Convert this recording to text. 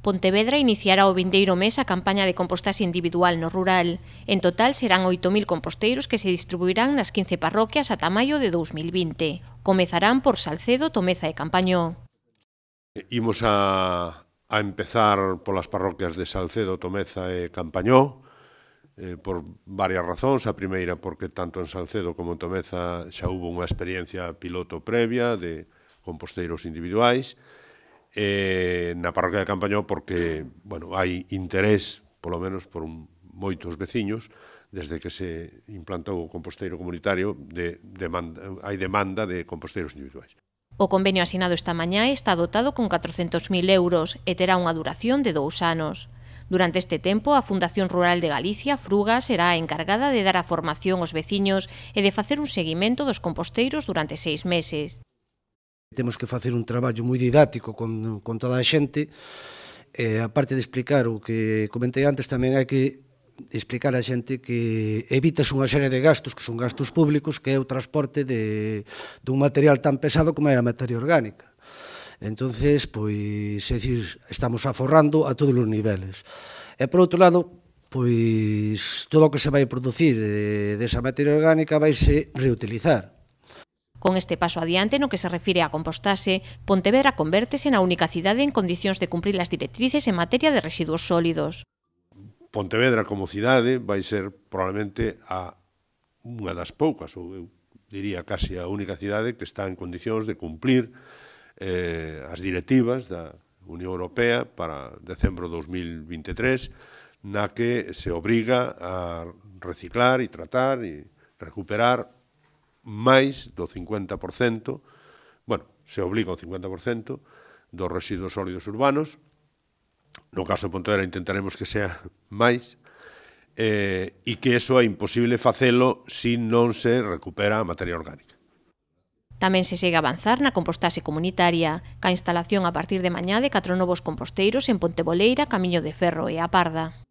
Pontevedra iniciará o vindeiro mes a campaña de compostaxe individual no rural. En total serán 8.000 composteiros que se distribuirán nas 15 parroquias ata maio de 2020. Comezarán por Salcedo, Tomeza e Campañó. Imos a empezar polas parroquias de Salcedo, Tomeza e Campañó, por varias razóns. A primeira, porque tanto en Salcedo como en Tomeza xa hubo unha experiencia piloto previa de composteiros individuais. Na parroquia de Campañó porque, bueno, hai interés, polo menos por moitos veciños, desde que se implantou o composteiro comunitario, hai demanda de composteiros individuais. O convenio asinado esta mañá está dotado con 400.000 euros e terá unha duración de 2 anos. Durante este tempo, a Fundación Rural de Galicia, Fruga, será a encargada de dar a formación aos veciños e de facer un seguimento dos composteiros durante 6 meses. Temos que facer un traballo moi didáctico con toda a xente, e aparte de explicar o que comentei antes, tamén hai que explicar a xente que evitas unha serie de gastos, que son gastos públicos, que é o transporte dun material tan pesado como é a materia orgánica. Entonces, pois, é dicir, estamos aforrando a todos os niveles. E, por outro lado, pois, todo o que se vai producir desa materia orgánica vaise reutilizar. Con este paso adiante no que se refire á compostaxe, Pontevedra convértese na única cidade en condicións de cumprir as directrices en materia de residuos sólidos. Pontevedra como cidade vai ser probablemente unha das poucas, ou eu diría casi a única cidade que está en condicións de cumplir as directivas da Unión Europea para decembro de 2023, na que se obriga a reciclar e tratar e recuperar máis do 50%, bueno, se obliga ao 50% dos residuos sólidos urbanos. No caso de Pontevedra intentaremos que sea máis, e que eso é imposible facelo se non se recupera a materia orgánica. Tamén se segue a avanzar na compostaxe comunitaria, ca instalación a partir de mañá de 4 novos composteiros en Ponteboleira, Camiño de Ferro e A Parda.